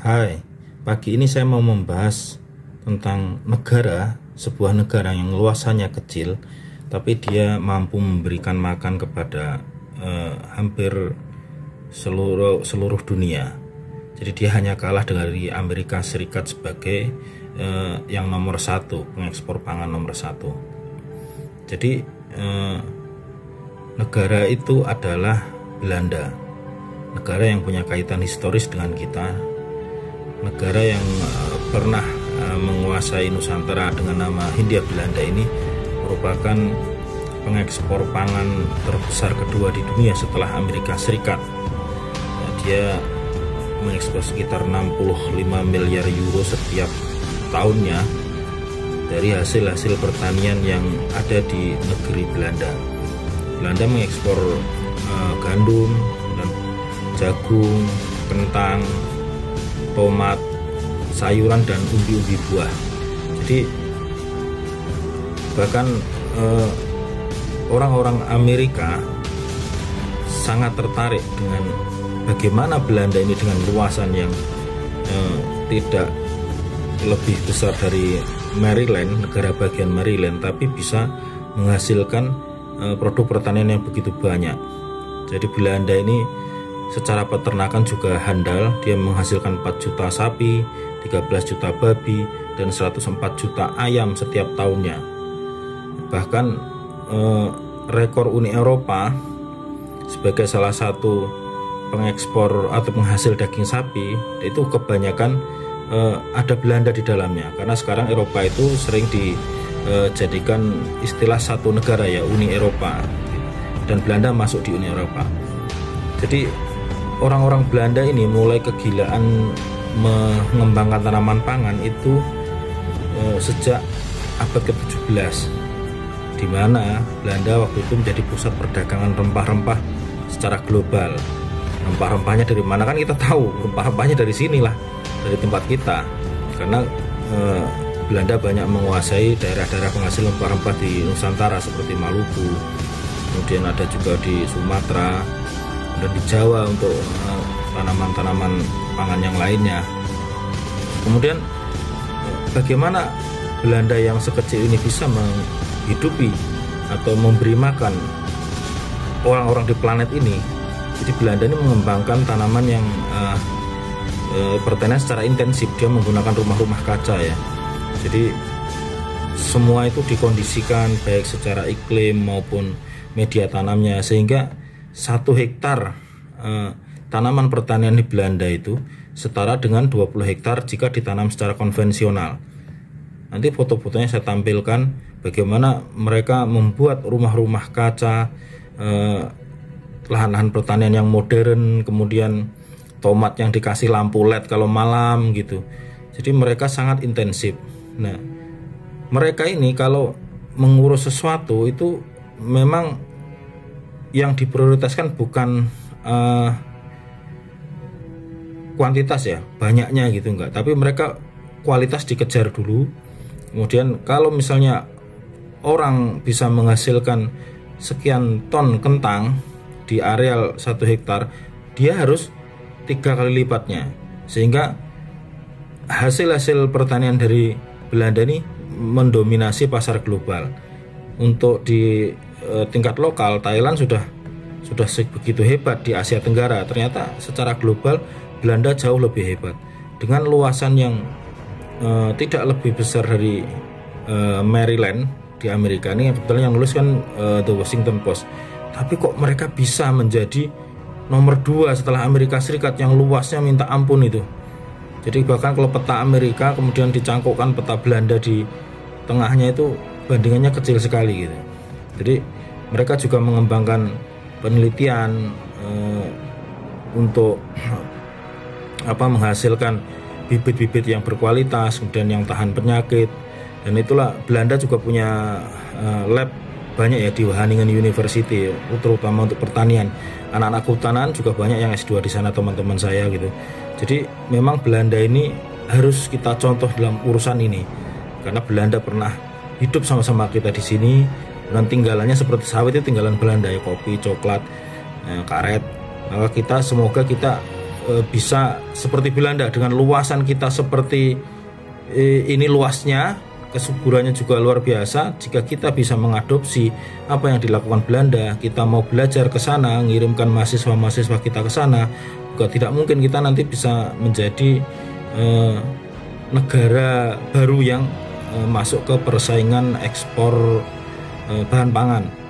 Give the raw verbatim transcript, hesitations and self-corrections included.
Hai, pagi ini saya mau membahas tentang negara, sebuah negara yang luasannya kecil, tapi dia mampu memberikan makan kepada eh, hampir seluruh seluruh dunia. Jadi dia hanya kalah dari Amerika Serikat sebagai eh, yang nomor satu, pengekspor pangan nomor satu. Jadi eh, negara itu adalah Belanda, negara yang punya kaitan historis dengan kita, negara yang uh, pernah uh, menguasai Nusantara dengan nama Hindia Belanda ini merupakan pengekspor pangan terbesar kedua di dunia setelah Amerika Serikat. Uh, dia mengekspor sekitar enam puluh lima miliar euro setiap tahunnya dari hasil-hasil pertanian yang ada di negeri Belanda. Belanda mengekspor uh, gandum, dan jagung, kentang, tomat, sayuran, dan umbi-umbi buah. Jadi bahkan eh, orang-orang Amerika sangat tertarik dengan bagaimana Belanda ini dengan luasan yang eh, tidak lebih besar dari Maryland, negara bagian Maryland, tapi bisa menghasilkan eh, produk pertanian yang begitu banyak. Jadi Belanda ini secara peternakan juga handal. Dia menghasilkan empat juta sapi, tiga belas juta babi, dan seratus empat juta ayam setiap tahunnya. Bahkan eh, rekor Uni Eropa sebagai salah satu pengekspor atau penghasil daging sapi itu kebanyakan eh, ada Belanda di dalamnya. Karena sekarang Eropa itu sering dijadikan istilah satu negara, ya, Uni Eropa, dan Belanda masuk di Uni Eropa. Jadi orang-orang Belanda ini mulai kegilaan mengembangkan tanaman pangan itu eh, sejak abad ke tujuh belas, di mana Belanda waktu itu menjadi pusat perdagangan rempah-rempah secara global. Rempah-rempahnya dari mana kan kita tahu, rempah-rempahnya dari sinilah, dari tempat kita, karena eh, Belanda banyak menguasai daerah-daerah penghasil rempah-rempah di Nusantara seperti Maluku, kemudian ada juga di Sumatera dan di Jawa untuk tanaman-tanaman uh, pangan yang lainnya. Kemudian bagaimana Belanda yang sekecil ini bisa menghidupi atau memberi makan orang-orang di planet ini? Jadi Belanda ini mengembangkan tanaman yang uh, uh, pertanian secara intensif. Dia menggunakan rumah-rumah kaca, ya. Jadi semua itu dikondisikan baik secara iklim maupun media tanamnya, sehingga satu hektar eh, tanaman pertanian di Belanda itu setara dengan dua puluh hektar jika ditanam secara konvensional. Nanti foto-fotonya saya tampilkan bagaimana mereka membuat rumah-rumah kaca, eh, lahan-lahan pertanian yang modern, kemudian tomat yang dikasih lampu L E D kalau malam gitu. Jadi mereka sangat intensif. Nah, mereka ini kalau mengurus sesuatu itu memang yang diprioritaskan bukan uh, kuantitas, ya, banyaknya gitu, enggak, tapi mereka kualitas dikejar dulu. Kemudian kalau misalnya orang bisa menghasilkan sekian ton kentang di areal satu hektar, dia harus tiga kali lipatnya, sehingga hasil-hasil pertanian dari Belanda ini mendominasi pasar global. Untuk di tingkat lokal, Thailand sudah sudah begitu hebat di Asia Tenggara. Ternyata secara global Belanda jauh lebih hebat dengan luasan yang uh, tidak lebih besar dari uh, Maryland di Amerika. Ini kebetulan yang nulis kan uh, The Washington Post. Tapi kok mereka bisa menjadi nomor dua setelah Amerika Serikat yang luasnya minta ampun itu. Jadi bahkan kalau peta Amerika kemudian dicangkokkan peta Belanda di tengahnya, itu bandingannya kecil sekali gitu. Jadi mereka juga mengembangkan penelitian eh, untuk apa menghasilkan bibit-bibit yang berkualitas, kemudian yang tahan penyakit. Dan itulah Belanda juga punya eh, lab banyak, ya, di Wageningen University, terutama untuk pertanian. Anak-anak kehutanan juga banyak yang S dua di sana, teman-teman saya gitu. Jadi memang Belanda ini harus kita contoh dalam urusan ini, karena Belanda pernah hidup sama-sama kita di sini. Dan tinggalannya seperti sawit itu tinggalan Belanda, ya, kopi, coklat, eh, karet. Maka kita semoga kita e, bisa seperti Belanda dengan luasan kita seperti e, ini luasnya, kesuburannya juga luar biasa. Jika kita bisa mengadopsi apa yang dilakukan Belanda, kita mau belajar ke sana, ngirimkan mahasiswa-mahasiswa kita ke sana, juga tidak mungkin kita nanti bisa menjadi e, negara baru yang e, masuk ke persaingan ekspor e, bahan pangan.